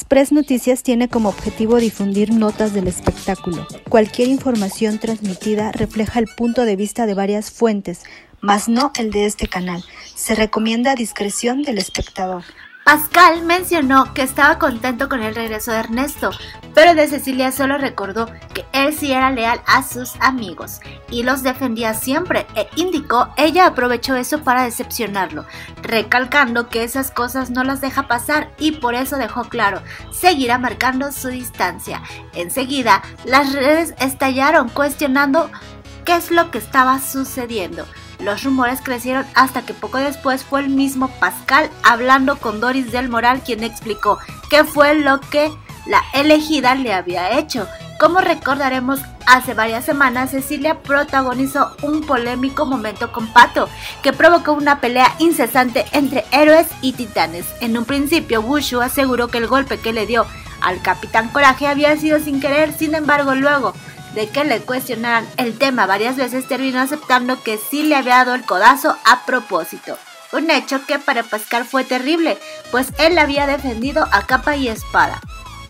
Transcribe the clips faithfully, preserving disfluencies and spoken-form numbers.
Express Noticias tiene como objetivo difundir notas del espectáculo. Cualquier información transmitida refleja el punto de vista de varias fuentes, mas no el de este canal. Se recomienda discreción del espectador. Pascal mencionó que estaba contento con el regreso de Ernesto, pero de Cecilia solo recordó que él sí era leal a sus amigos y los defendía siempre, e indicó ella aprovechó eso para decepcionarlo, recalcando que esas cosas no las deja pasar y por eso dejó claro, seguirá marcando su distancia. Enseguida, las redes estallaron cuestionando qué es lo que estaba sucediendo. Los rumores crecieron hasta que poco después fue el mismo Pascal hablando con Doris del Moral quien explicó qué fue lo que la elegida le había hecho. Como recordaremos, hace varias semanas Cecilia protagonizó un polémico momento con Pato que provocó una pelea incesante entre héroes y titanes. En un principio, Wushu aseguró que el golpe que le dio al Capitán Coraje había sido sin querer, sin embargo luego de que le cuestionaran el tema varias veces terminó aceptando que sí le había dado el codazo a propósito. Un hecho que para Pascal fue terrible, pues él la había defendido a capa y espada.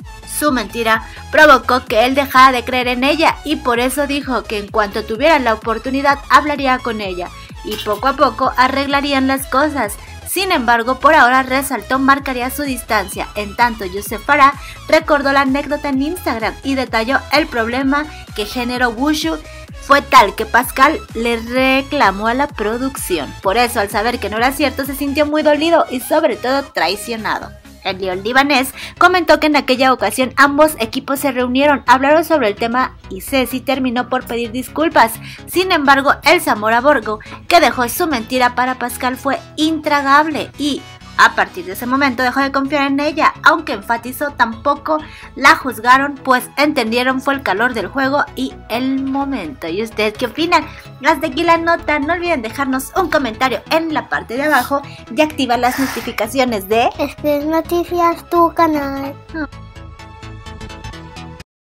Su mentira provocó que él dejara de creer en ella y por eso dijo que en cuanto tuviera la oportunidad hablaría con ella y poco a poco arreglarían las cosas. Sin embargo, por ahora resaltó marcaría su distancia. En tanto, Joseph Farah recordó la anécdota en Instagram y detalló el problema que generó Wushu. Fue tal que Pascal le reclamó a la producción. Por eso, al saber que no era cierto, se sintió muy dolido y sobre todo traicionado. El león libanés comentó que en aquella ocasión ambos equipos se reunieron, hablaron sobre el tema y Ceci terminó por pedir disculpas. Sin embargo, el Zamora Borgo, que dejó su mentira para Pascal, fue intragable y a partir de ese momento dejó de confiar en ella, aunque enfatizó tampoco la juzgaron, pues entendieron fue el calor del juego y el momento. ¿Y ustedes qué opinan? Hasta aquí la nota, no olviden dejarnos un comentario en la parte de abajo y activar las notificaciones de Express Noticias, tu canal.